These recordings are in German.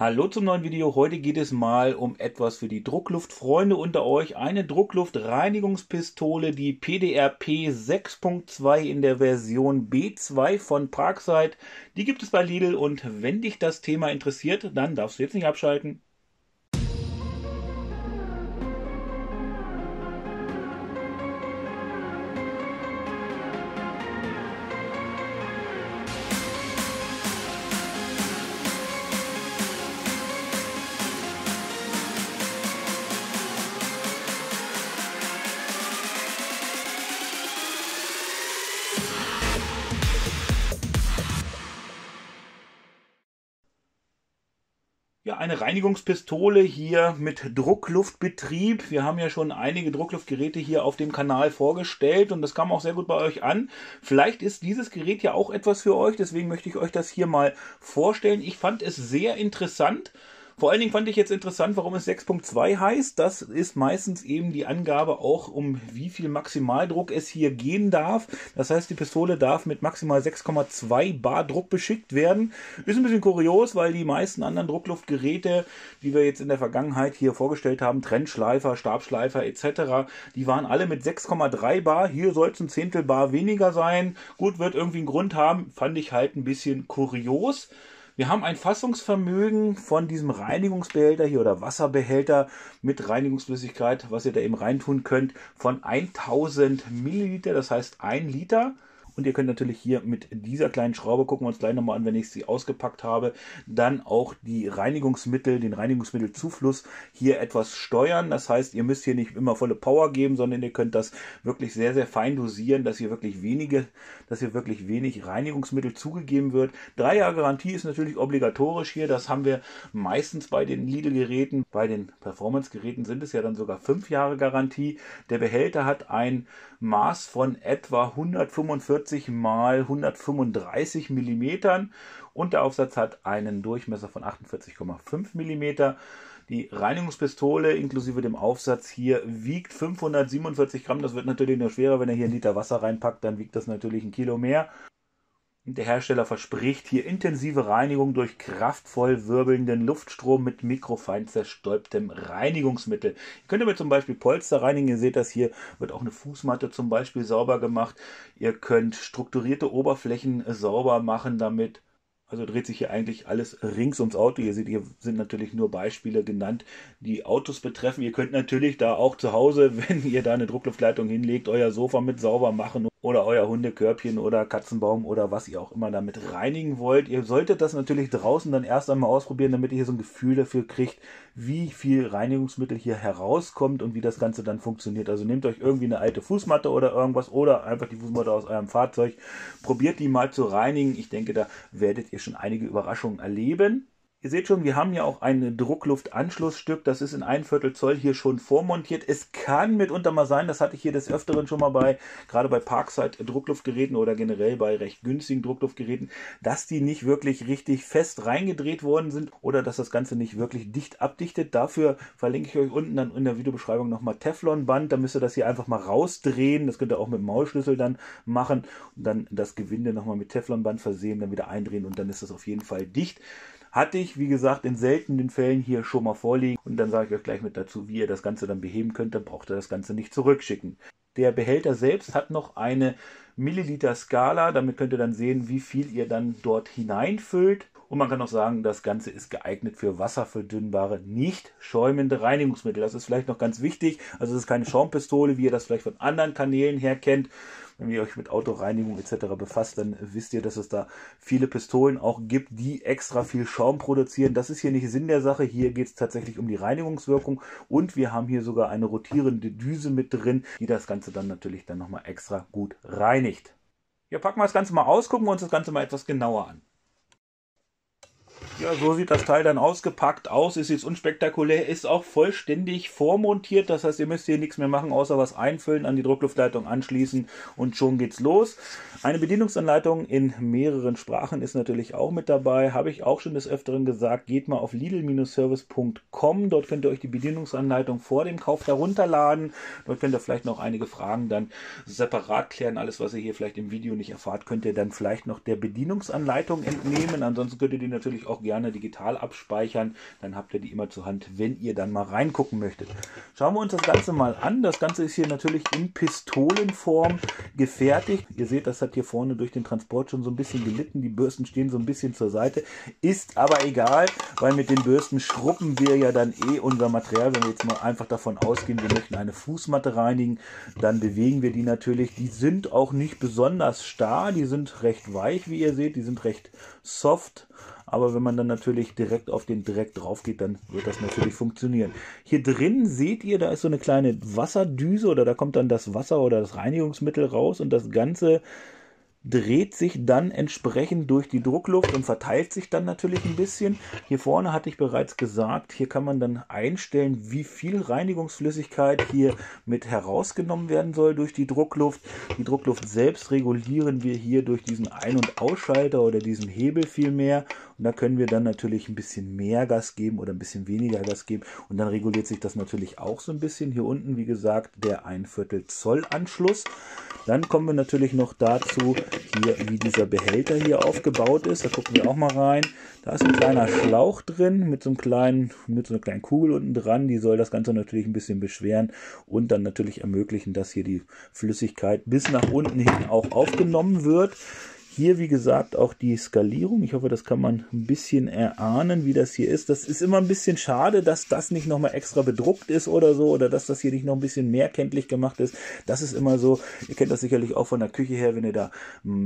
Hallo zum neuen Video. Heute geht es mal um etwas für die Druckluftfreunde unter euch. Eine Druckluftreinigungspistole, die PDRP 6.2 in der Version B2 von Parkside. Die gibt es bei Lidl und wenn dich das Thema interessiert, dann darfst du jetzt nicht abschalten. Ja, eine Reinigungspistole hier mit Druckluftbetrieb. Wir haben ja schon einige Druckluftgeräte hier auf dem Kanal vorgestellt und das kam auch sehr gut bei euch an. Vielleicht ist dieses Gerät ja auch etwas für euch, deswegen möchte ich euch das hier mal vorstellen. Ich fand es sehr interessant. Vor allen Dingen fand ich jetzt interessant, warum es 6.2 heißt. Das ist meistens eben die Angabe auch, um wie viel Maximaldruck es hier gehen darf. Das heißt, die Pistole darf mit maximal 6,2 Bar Druck beschickt werden. Ist ein bisschen kurios, weil die meisten anderen Druckluftgeräte, die wir jetzt in der Vergangenheit hier vorgestellt haben, Trennschleifer, Stabschleifer etc., die waren alle mit 6,3 Bar. Hier soll es ein Zehntel Bar weniger sein. Gut, wird irgendwie einen Grund haben. Fand ich halt ein bisschen kurios. Wir haben ein Fassungsvermögen von diesem Reinigungsbehälter hier oder Wasserbehälter mit Reinigungsflüssigkeit, was ihr da eben reintun könnt, von 1000 Milliliter, das heißt 1 Liter. Und ihr könnt natürlich hier mit dieser kleinen Schraube, gucken wir uns gleich nochmal an, wenn ich sie ausgepackt habe, dann auch die Reinigungsmittel, den Reinigungsmittelzufluss hier etwas steuern. Das heißt, ihr müsst hier nicht immer volle Power geben, sondern ihr könnt das wirklich sehr, sehr fein dosieren, dass hier wirklich wenig Reinigungsmittel zugegeben wird. 3 Jahre Garantie ist natürlich obligatorisch hier. Das haben wir meistens bei den Lidl-Geräten. Bei den Performance-Geräten sind es ja dann sogar 5 Jahre Garantie. Der Behälter hat ein Maß von etwa 145 mal 135 mm und der Aufsatz hat einen Durchmesser von 48,5 mm. Die Reinigungspistole inklusive dem Aufsatz hier wiegt 547 Gramm. Das wird natürlich nur schwerer, wenn ihr hier 1 Liter Wasser reinpackt, dann wiegt das natürlich 1 Kilo mehr. Der Hersteller verspricht hier intensive Reinigung durch kraftvoll wirbelnden Luftstrom mit mikrofein zerstäubtem Reinigungsmittel. Ihr könnt damit zum Beispiel Polster reinigen. Ihr seht das hier, wird auch eine Fußmatte zum Beispiel sauber gemacht. Ihr könnt strukturierte Oberflächen sauber machen damit. Also dreht sich hier eigentlich alles rings ums Auto. Ihr seht, hier sind natürlich nur Beispiele genannt, die Autos betreffen. Ihr könnt natürlich da auch zu Hause, wenn ihr da eine Druckluftleitung hinlegt, euer Sofa mit sauber machen oder euer Hundekörbchen oder Katzenbaum oder was ihr auch immer damit reinigen wollt. Ihr solltet das natürlich draußen dann erst einmal ausprobieren, damit ihr hier so ein Gefühl dafür kriegt, wie viel Reinigungsmittel hier herauskommt und wie das Ganze dann funktioniert. Also nehmt euch irgendwie eine alte Fußmatte oder irgendwas oder einfach die Fußmatte aus eurem Fahrzeug. Probiert die mal zu reinigen. Ich denke, da werdet ihr schon einige Überraschungen erleben. Ihr seht schon, wir haben ja auch ein Druckluftanschlussstück, das ist in 1/4 Zoll hier schon vormontiert. Es kann mitunter mal sein, das hatte ich hier des Öfteren schon mal gerade bei Parkside Druckluftgeräten oder generell bei recht günstigen Druckluftgeräten, dass die nicht wirklich richtig fest reingedreht worden sind oder dass das Ganze nicht wirklich dicht abdichtet. Dafür verlinke ich euch unten dann in der Videobeschreibung nochmal Teflonband, da müsst ihr das hier einfach mal rausdrehen. Das könnt ihr auch mit dem Maulschlüssel dann machen und dann das Gewinde nochmal mit Teflonband versehen, dann wieder eindrehen und dann ist das auf jeden Fall dicht. Hatte ich, wie gesagt, in seltenen Fällen hier schon mal vorliegen. Und dann sage ich euch gleich mit dazu, wie ihr das Ganze dann beheben könnt. Dann braucht ihr das Ganze nicht zurückschicken. Der Behälter selbst hat noch eine Milliliter-Skala. Damit könnt ihr dann sehen, wie viel ihr dann dort hineinfüllt. Und man kann auch sagen, das Ganze ist geeignet für wasserverdünnbare, nicht schäumende Reinigungsmittel. Das ist vielleicht noch ganz wichtig. Also es ist keine Schaumpistole, wie ihr das vielleicht von anderen Kanälen her kennt. Wenn ihr euch mit Autoreinigung etc. befasst, dann wisst ihr, dass es da viele Pistolen auch gibt, die extra viel Schaum produzieren. Das ist hier nicht Sinn der Sache. Hier geht es tatsächlich um die Reinigungswirkung. Und wir haben hier sogar eine rotierende Düse mit drin, die das Ganze dann natürlich dann nochmal extra gut reinigt. Ja, packen wir das Ganze mal aus, gucken wir uns das Ganze mal etwas genauer an. Ja, so sieht das Teil dann ausgepackt aus, ist jetzt unspektakulär, ist auch vollständig vormontiert, das heißt, ihr müsst hier nichts mehr machen, außer was einfüllen, an die Druckluftleitung anschließen und schon geht's los. Eine Bedienungsanleitung in mehreren Sprachen ist natürlich auch mit dabei, habe ich auch schon des Öfteren gesagt, geht mal auf lidl-service.com, dort könnt ihr euch die Bedienungsanleitung vor dem Kauf herunterladen, dort könnt ihr vielleicht noch einige Fragen dann separat klären, alles was ihr hier vielleicht im Video nicht erfahrt, könnt ihr dann vielleicht noch der Bedienungsanleitung entnehmen, ansonsten könnt ihr die natürlich auch gerne digital abspeichern. Dann habt ihr die immer zur Hand, wenn ihr dann mal reingucken möchtet. Schauen wir uns das Ganze mal an. Das Ganze ist hier natürlich in Pistolenform gefertigt. Ihr seht, das hat hier vorne durch den Transport schon so ein bisschen gelitten. Die Bürsten stehen so ein bisschen zur Seite. Ist aber egal, weil mit den Bürsten schrubben wir ja dann unser Material. Wenn wir jetzt mal einfach davon ausgehen, wir möchten eine Fußmatte reinigen, dann bewegen wir die natürlich. Die sind auch nicht besonders starr. Die sind recht weich, wie ihr seht. Die sind recht soft. Aber wenn man dann natürlich direkt auf den Dreck drauf geht, dann wird das natürlich funktionieren. Hier drin seht ihr, da ist so eine kleine Wasserdüse oder da kommt dann das Wasser oder das Reinigungsmittel raus und das Ganze dreht sich dann entsprechend durch die Druckluft und verteilt sich dann natürlich ein bisschen. Hier vorne hatte ich bereits gesagt, hier kann man dann einstellen, wie viel Reinigungsflüssigkeit hier mit herausgenommen werden soll durch die Druckluft. Die Druckluft selbst regulieren wir hier durch diesen Ein- und Ausschalter oder diesen Hebel vielmehr. Und da können wir dann natürlich ein bisschen mehr Gas geben oder ein bisschen weniger Gas geben. Und dann reguliert sich das natürlich auch so ein bisschen. Hier unten, wie gesagt, der 1/4 Zoll Anschluss. Dann kommen wir natürlich noch dazu, hier, wie dieser Behälter hier aufgebaut ist. Da gucken wir auch mal rein. Da ist ein kleiner Schlauch drin mit so einer kleinen Kugel unten dran. Die soll das Ganze natürlich ein bisschen beschweren und dann natürlich ermöglichen, dass hier die Flüssigkeit bis nach unten hin auch aufgenommen wird. Hier, wie gesagt, auch die Skalierung. Ich hoffe, das kann man ein bisschen erahnen, wie das hier ist. Das ist immer ein bisschen schade, dass das nicht nochmal extra bedruckt ist oder so, oder dass das hier nicht noch ein bisschen mehr kenntlich gemacht ist. Das ist immer so, ihr kennt das sicherlich auch von der Küche her, wenn ihr da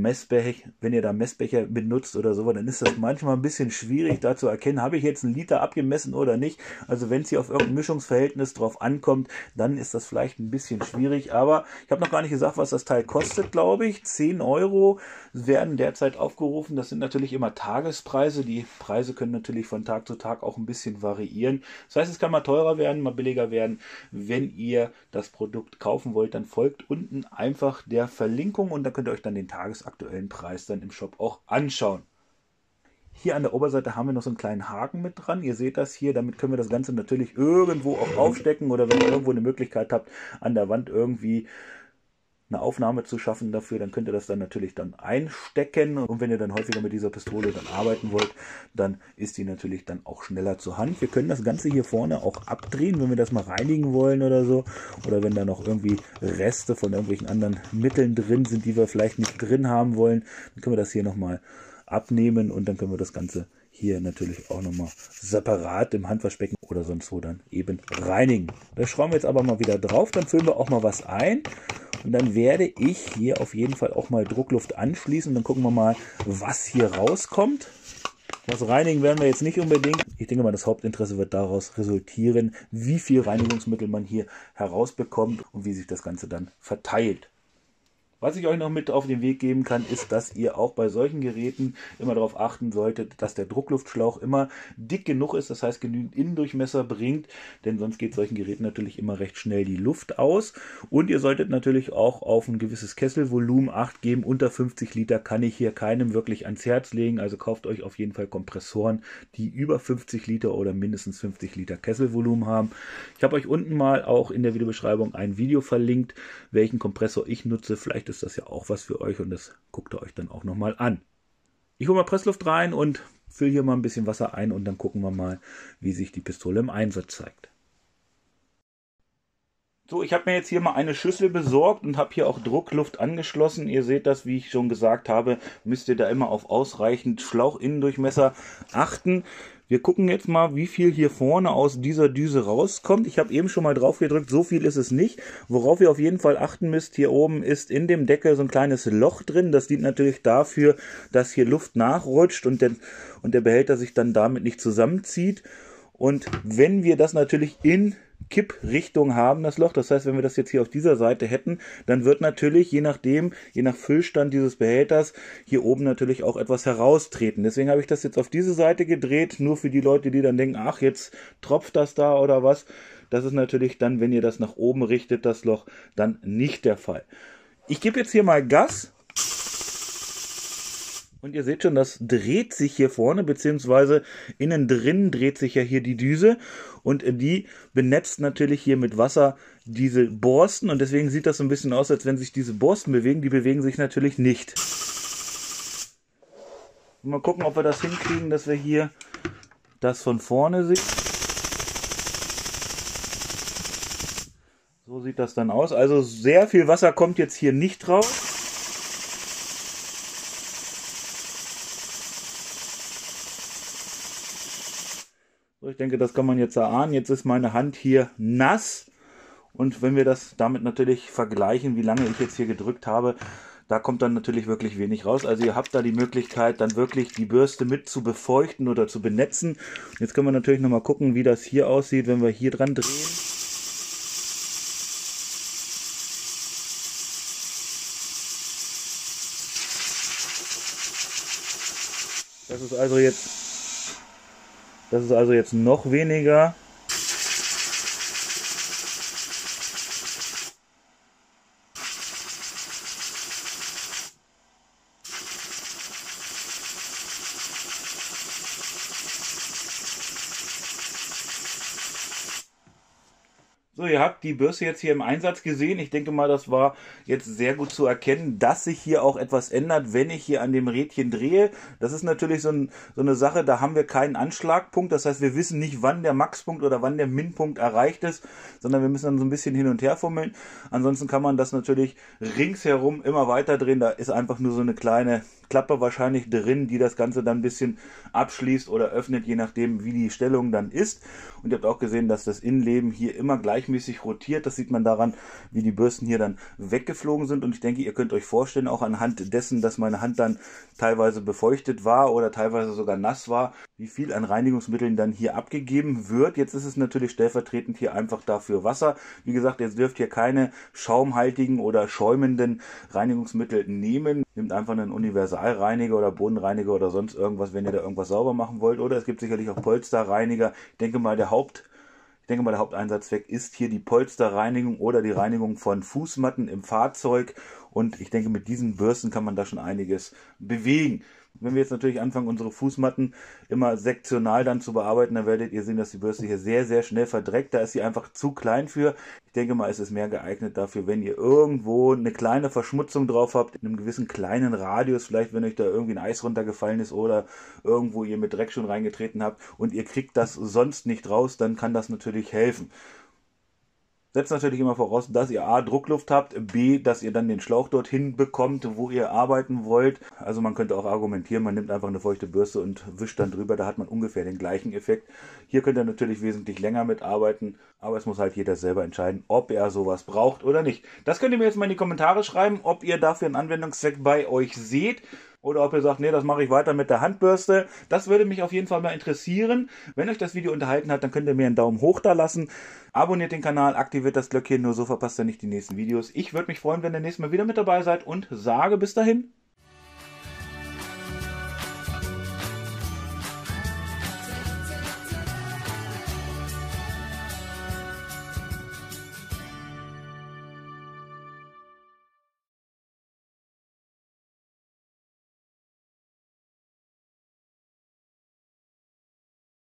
Messbecher benutzt oder so, dann ist das manchmal ein bisschen schwierig, da zu erkennen, habe ich jetzt einen Liter abgemessen oder nicht. Also wenn es hier auf irgendein Mischungsverhältnis drauf ankommt, dann ist das vielleicht ein bisschen schwierig. Aber ich habe noch gar nicht gesagt, was das Teil kostet, glaube ich. 10 € werden derzeit aufgerufen. Das sind natürlich immer Tagespreise. Die Preise können natürlich von Tag zu Tag auch ein bisschen variieren. Das heißt, es kann mal teurer werden, mal billiger werden. Wenn ihr das Produkt kaufen wollt, dann folgt unten einfach der Verlinkung und da könnt ihr euch dann den tagesaktuellen Preis dann im Shop auch anschauen. Hier an der Oberseite haben wir noch so einen kleinen Haken mit dran. Ihr seht das hier. Damit können wir das Ganze natürlich irgendwo auch aufstecken oder wenn ihr irgendwo eine Möglichkeit habt, an der Wand irgendwie eine Aufnahme zu schaffen dafür, dann könnt ihr das dann natürlich dann einstecken und wenn ihr dann häufiger mit dieser Pistole dann arbeiten wollt, dann ist die natürlich dann auch schneller zur Hand. Wir können das Ganze hier vorne auch abdrehen, wenn wir das mal reinigen wollen oder so, oder wenn da noch irgendwie Reste von irgendwelchen anderen Mitteln drin sind, die wir vielleicht nicht drin haben wollen, dann können wir das hier nochmal abnehmen und dann können wir das Ganze hier natürlich auch nochmal separat im Handwaschbecken oder sonst wo dann eben reinigen. Das schrauben wir jetzt aber mal wieder drauf, dann füllen wir auch mal was ein. Und dann werde ich hier auf jeden Fall auch mal Druckluft anschließen. Dann gucken wir mal, was hier rauskommt. Was reinigen werden wir jetzt nicht unbedingt. Ich denke mal, das Hauptinteresse wird daraus resultieren, wie viel Reinigungsmittel man hier herausbekommt und wie sich das Ganze dann verteilt. Was ich euch noch mit auf den Weg geben kann, ist, dass ihr auch bei solchen Geräten immer darauf achten solltet, dass der Druckluftschlauch immer dick genug ist, das heißt genügend Innendurchmesser bringt, denn sonst geht solchen Geräten natürlich immer recht schnell die Luft aus. Und ihr solltet natürlich auch auf ein gewisses Kesselvolumen Acht geben. Unter 50 Liter kann ich hier keinem wirklich ans Herz legen, also kauft euch auf jeden Fall Kompressoren, die über 50 Liter oder mindestens 50 Liter Kesselvolumen haben. Ich habe euch unten mal auch in der Videobeschreibung ein Video verlinkt, welchen Kompressor ich nutze. Vielleicht ist das ja auch was für euch und das guckt ihr euch dann auch nochmal an. Ich hole mal Pressluft rein und fülle hier mal ein bisschen Wasser ein und dann gucken wir mal, wie sich die Pistole im Einsatz zeigt. So, ich habe mir jetzt hier mal eine Schüssel besorgt und habe hier auch Druckluft angeschlossen. Ihr seht das, wie ich schon gesagt habe, müsst ihr da immer auf ausreichend Schlauchinnendurchmesser achten. Wir gucken jetzt mal, wie viel hier vorne aus dieser Düse rauskommt. Ich habe eben schon mal drauf gedrückt, so viel ist es nicht. Worauf ihr auf jeden Fall achten müsst, hier oben ist in dem Deckel so ein kleines Loch drin. Das dient natürlich dafür, dass hier Luft nachrutscht und der Behälter sich dann damit nicht zusammenzieht. Und wenn wir das natürlich in Kipprichtung haben, das Loch, das heißt, wenn wir das jetzt hier auf dieser Seite hätten, dann wird natürlich, je nach Füllstand dieses Behälters, hier oben natürlich auch etwas heraustreten. Deswegen habe ich das jetzt auf diese Seite gedreht, nur für die Leute, die dann denken, ach, jetzt tropft das da oder was. Das ist natürlich dann, wenn ihr das nach oben richtet, das Loch, dann nicht der Fall. Ich gebe jetzt hier mal Gas. Und ihr seht schon, das dreht sich hier vorne, beziehungsweise innen drin dreht sich ja hier die Düse und die benetzt natürlich hier mit Wasser diese Borsten und deswegen sieht das so ein bisschen aus, als wenn sich diese Borsten bewegen. Die bewegen sich natürlich nicht. Mal gucken, ob wir das hinkriegen, dass wir hier das von vorne sehen. So sieht das dann aus. Also sehr viel Wasser kommt jetzt hier nicht raus. So, ich denke, das kann man jetzt erahnen. Jetzt ist meine Hand hier nass. Und wenn wir das damit natürlich vergleichen, wie lange ich jetzt hier gedrückt habe, da kommt dann natürlich wirklich wenig raus. Also ihr habt da die Möglichkeit, dann wirklich die Bürste mit zu befeuchten oder zu benetzen. Jetzt können wir natürlich nochmal gucken, wie das hier aussieht, wenn wir hier dran drehen. Das ist also jetzt noch weniger. So, ihr habt die Bürste jetzt hier im Einsatz gesehen. Ich denke mal, das war jetzt sehr gut zu erkennen, dass sich hier auch etwas ändert, wenn ich hier an dem Rädchen drehe. Das ist natürlich so eine Sache, da haben wir keinen Anschlagpunkt. Das heißt, wir wissen nicht, wann der Maxpunkt oder wann der Minpunkt erreicht ist, sondern wir müssen dann so ein bisschen hin und her fummeln. Ansonsten kann man das natürlich ringsherum immer weiter drehen. Da ist einfach nur so eine kleine Klappe wahrscheinlich drin, die das Ganze dann ein bisschen abschließt oder öffnet, je nachdem, wie die Stellung dann ist. Und ihr habt auch gesehen, dass das Innenleben hier immer gleichmäßig rotiert. Das sieht man daran, wie die Bürsten hier dann weggeflogen sind. Und ich denke, ihr könnt euch vorstellen, auch anhand dessen, dass meine Hand dann teilweise befeuchtet war oder teilweise sogar nass war, wie viel an Reinigungsmitteln dann hier abgegeben wird. Jetzt ist es natürlich stellvertretend hier einfach dafür Wasser. Wie gesagt, ihr dürft hier keine schaumhaltigen oder schäumenden Reinigungsmittel nehmen. Nehmt einfach einen Universalreiniger oder Bodenreiniger oder sonst irgendwas, wenn ihr da irgendwas sauber machen wollt. Oder es gibt sicherlich auch Polsterreiniger. Ich denke mal, der Haupteinsatzzweck ist hier die Polsterreinigung oder die Reinigung von Fußmatten im Fahrzeug. Und ich denke, mit diesen Bürsten kann man da schon einiges bewegen. Wenn wir jetzt natürlich anfangen, unsere Fußmatten immer sektional dann zu bearbeiten, dann werdet ihr sehen, dass die Bürste hier sehr, sehr schnell verdreckt. Da ist sie einfach zu klein für. Ich denke mal, es ist mehr geeignet dafür, wenn ihr irgendwo eine kleine Verschmutzung drauf habt, in einem gewissen kleinen Radius, vielleicht wenn euch da irgendwie ein Eis runtergefallen ist oder irgendwo ihr mit Dreck schon reingetreten habt und ihr kriegt das sonst nicht raus, dann kann das natürlich helfen. Setzt natürlich immer voraus, dass ihr A, Druckluft habt, B, dass ihr dann den Schlauch dorthin bekommt, wo ihr arbeiten wollt. Also man könnte auch argumentieren, man nimmt einfach eine feuchte Bürste und wischt dann drüber, da hat man ungefähr den gleichen Effekt. Hier könnt ihr natürlich wesentlich länger mitarbeiten, aber es muss halt jeder selber entscheiden, ob er sowas braucht oder nicht. Das könnt ihr mir jetzt mal in die Kommentare schreiben, ob ihr dafür einen Anwendungszweck bei euch seht. Oder ob ihr sagt, nee, das mache ich weiter mit der Handbürste. Das würde mich auf jeden Fall mal interessieren. Wenn euch das Video unterhalten hat, dann könnt ihr mir einen Daumen hoch da lassen. Abonniert den Kanal, aktiviert das Glöckchen, nur so verpasst ihr nicht die nächsten Videos. Ich würde mich freuen, wenn ihr nächstes Mal wieder mit dabei seid und sage bis dahin.